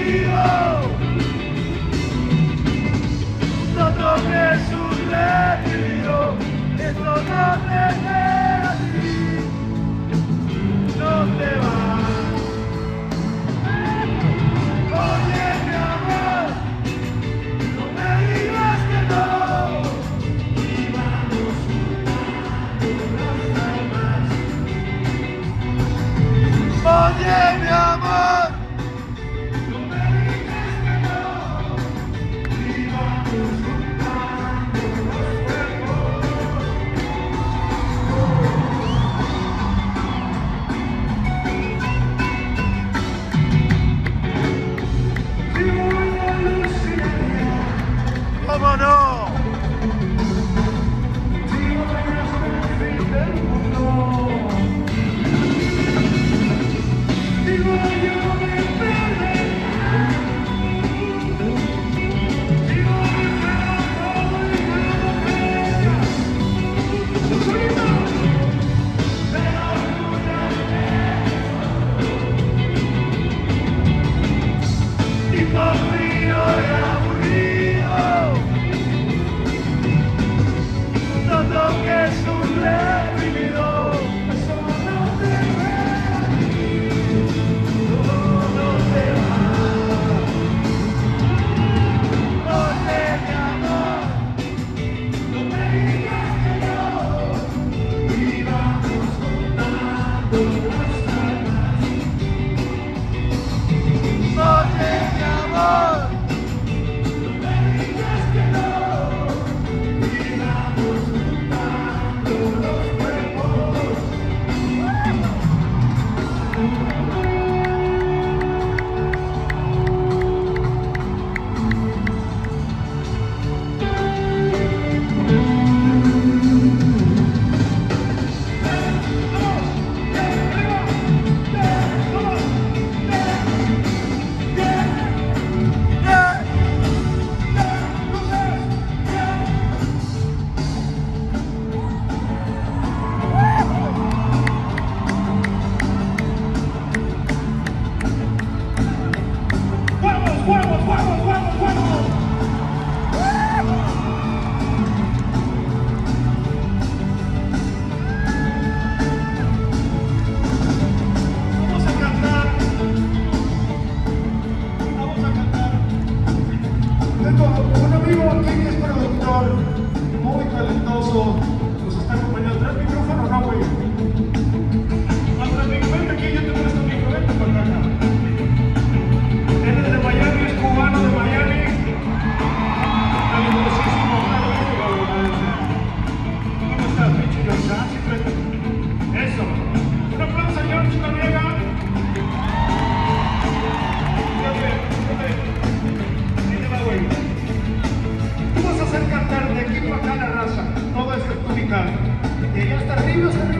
No toques un retiro, esto no te deja así, no te vas. Oye mi amor, no me digas que no, y vamos juntando las almas. Oye mi amor, no me digas que no, y vamos juntando los cuerpos. Si voy a alucinar, ¿cómo no? Si voy a ser el fin del mundo, si voy a perder, si voy a todo y tipo frío y aburrido, no toques un reprimido, eso no te deja aquí, no te vas. Oye mi amor, no me digas que no, y vamos juntando las almas. Oye mi amor, no me digas que no, y vamos juntando los cuerpos. Tengo un amigo aquí que es productor, muy talentoso, nos está acompañando. ¿Traes micrófono o no, güey? Vente aquí, yo te presto mi micro, vente para acá. Él es de Miami, es cubano de Miami. Talentosísimo, ¿cómo estás, pinche York? Eso. Un aplauso a George Noriega. Tú vas a hacer cantar de aquí para acá la raza, todo esto es musical. Y allá hasta arriba,